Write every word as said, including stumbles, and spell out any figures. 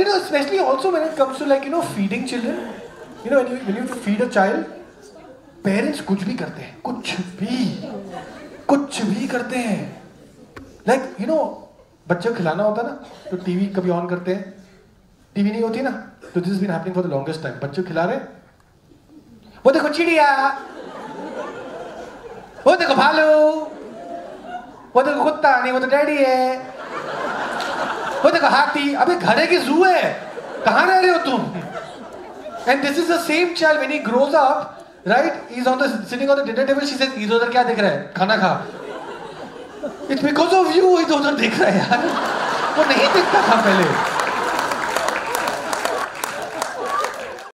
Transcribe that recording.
you know, especially also when it comes to like, you know, feeding children. You know, when you, when you feed a child, parents कुछ भी करते हैं, कुछ भी, कुछ भी करते हैं. Like, you know, बच्चे को खिलाना होता ना, तो टीवी कभी ऑन करते हैं, टीवी नहीं होती ना, तो this has been happening for the longest time. बच्चे को खिला रहे, वो देखो चिड़िया, वो देखो भालू, वो देखो कुत्ता, नहीं वो तो डैडी है, वो देखो हाथी, अबे घर है कि जू है, कहाँ रह रहे हो तुम? And this is the same child when he grows up, right? He's on the sitting on the dinner table. She says, इधर उधर क्या देख रहा है? खाना खा. It's because of you इधर उधर देख रहा है यार. वो नहीं दिखता था पहले.